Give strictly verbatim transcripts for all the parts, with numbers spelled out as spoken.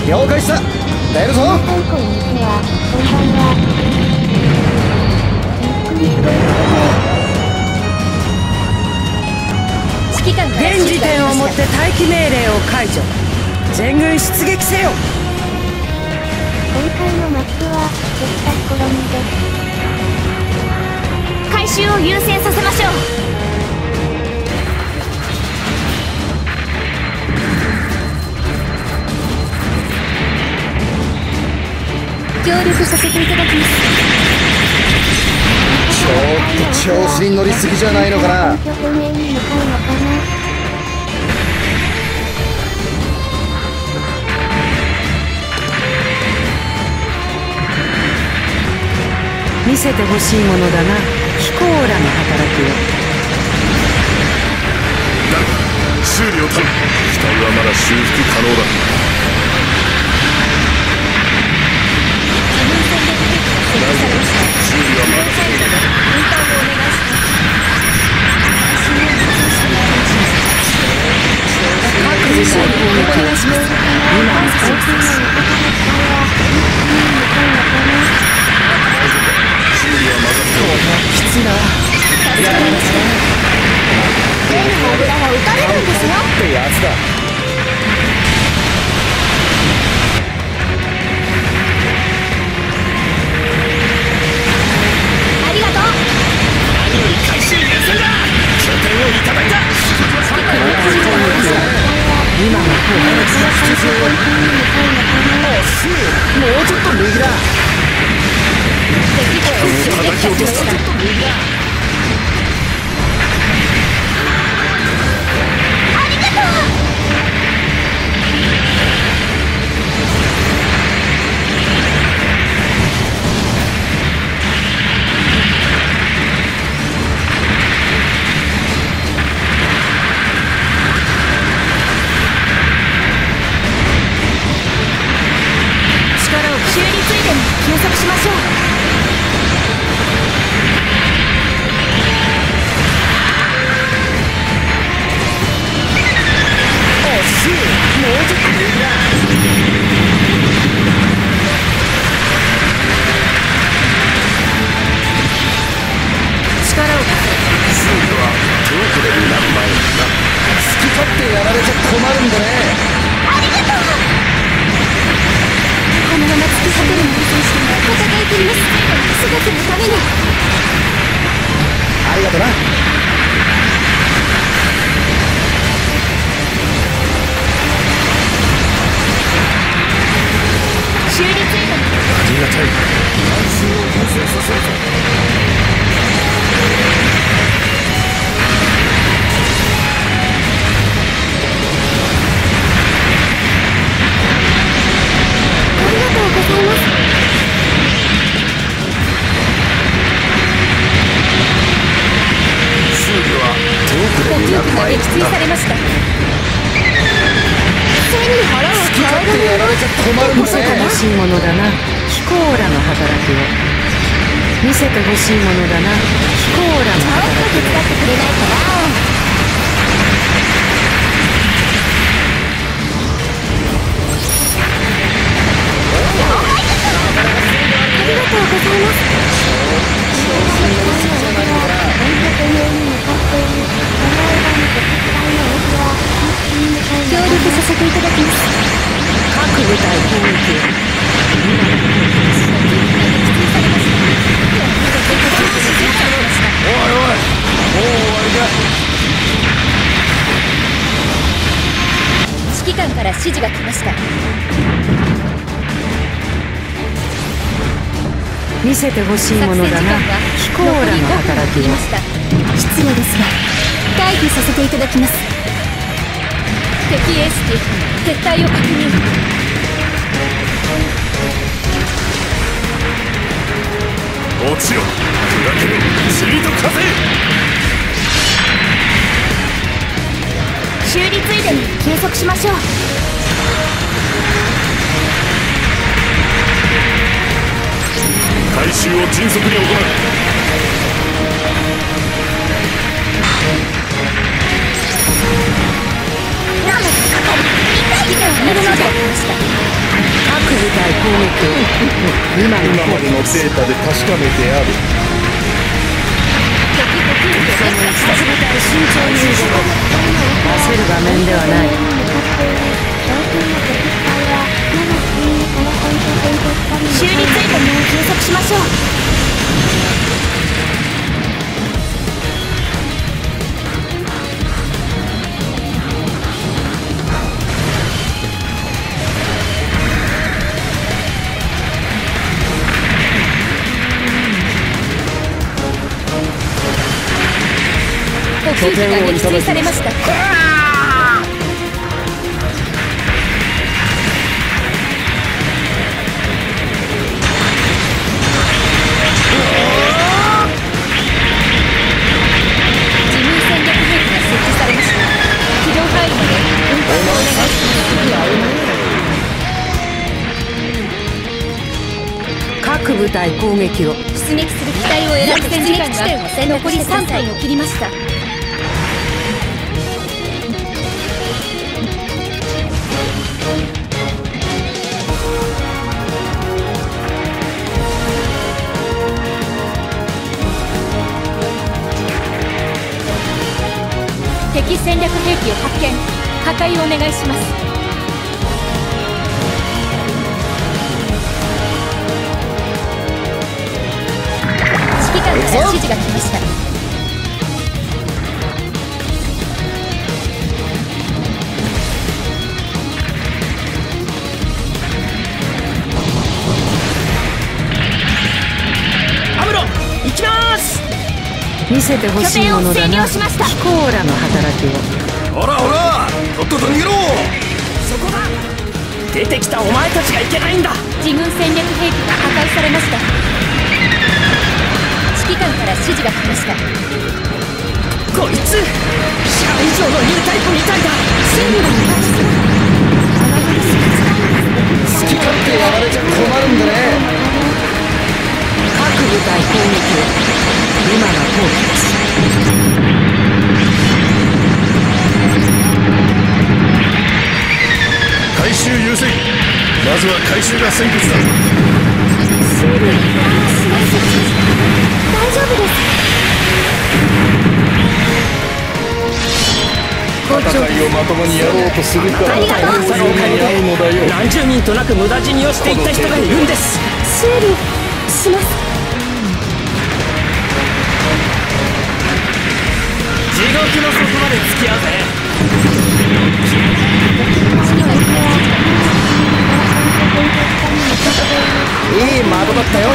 了解した。出るぞ。 太鼓の店はこんばんは。ゆっくりしていってください。 指揮官から現時点をもって待機命令を解除。全軍出撃せよ。 今回のマップはできた試みです。 回収を優先させましょう。協力させていただきます。 ちょっと調子に乗りすぎじゃないのかな。 拠点へに向かうのかな。 見せてほしいものだな、ヒコーラの働きを。 だが修理を頼む。機体はまだ修復可能だ。修理はまだ可能だ。 運搬をお願いします。 各自戦攻撃をします。今の最近の味方の機体は一気に向かうのかな。 修理はまだ可能だ。 きつな。 助かりました。例の油は撃たれるんですよ。 ってやつだ。 ありがとう。 何より回収優先だ。拠点をいただいた。 今の方が最初は一気に向かうのかな。 惜しい。もうちょっと右だ。 敵兵を叩き落とした。 修理ついでに休息しましょう。 惜しい。もうちょっと右だ。 力を貸せ。 修理はどこで担う前にな。 好き勝手やられちゃ困るんでね。 このまま突き果てるのを戦い切ります。すべてのために。 ありがとな。 修理ついでに。 ありがたい。回収を優先させるぞ。 ありがとうございます。 修理はどこで担う前に撃墜されました。背に腹を好き勝手やられちゃ困るん見せてでね。 ほしいものだな、ヒコーラの働きを。見せてほしいものだな、ヒコーラの働きを。 手伝ってくれないかな。ありがとうございます。協力させていただきます。 各部隊攻撃を。 おいおい、もう終わりだ。 指揮官から指示が来ました。 見せてほしいものだな、ヒコーラの働きを。 失礼ですが退避させていただきます。敵エース機撤退を確認。 落ちろ。砕ける塵と風。 修理ついでに計測しましょう。 回収を迅速に行う。 ラム係、一回指揮官を見るので来ました。 対攻撃を今の今までのデータで確かめてある。 各部隊慎重に動こう。焦る場面ではない。 修理ついた身を計測しましょう。補給機が撃墜されました。 各部隊攻撃を。 出撃する機体を選んで出撃地点を選択してさんかいを切りました。敵戦略兵器を発見。破壊をお願いします。指揮官から指示が来ました。 アムロ、行きます。 見せてほしいものだな。ヒコーラの働きを。 ほらほら、とっとと逃げろ。 そこだ。出てきたお前たちがいけないんだ。 自軍戦略兵器が破壊されました。指揮官から指示が来ました。 こいつシャア以上のニュータイプみたいだ。 真理が好き勝手やられちゃ困るんでね。 各部隊攻撃を。今が好機です。 回収優先。まずは回収が先決だ。 シール大丈夫です。 戦いをまともにやろうとするからありがとう。 こういう目に遭うのだよ。 何十人となく無駄死にをしていった人がいるんです。 修理します。 地獄の底まで付き合うぜ。 いい窓だったよ。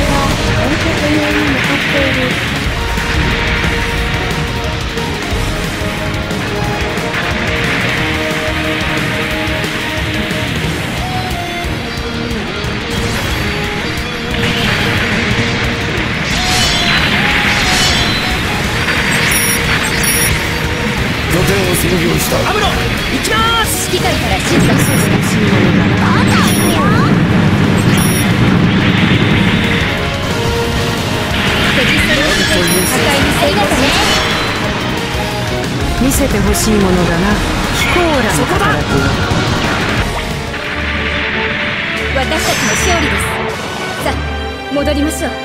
拠点を占領した。 アムロ、行きます。 指揮官から指示が来ました。敵戦の破壊に成功ね。 見せてほしいものだな。ヒコーラの働きを。 私たちの勝利です。さあ戻りましょう。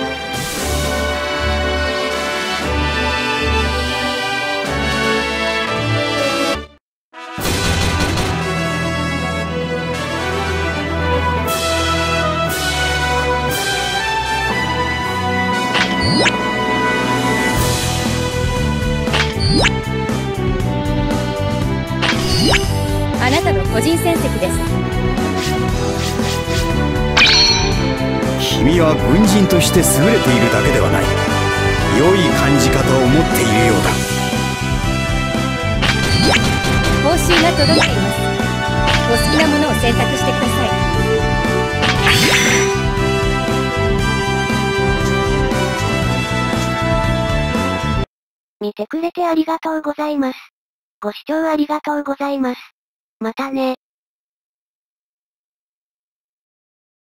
あなたの個人戦績です。 君は軍人として優れているだけではない。良い感じ方を持っているようだ。 報酬が届いています。お好きなものを選択してください。 見てくれてありがとうございます。ご視聴ありがとうございます。またね。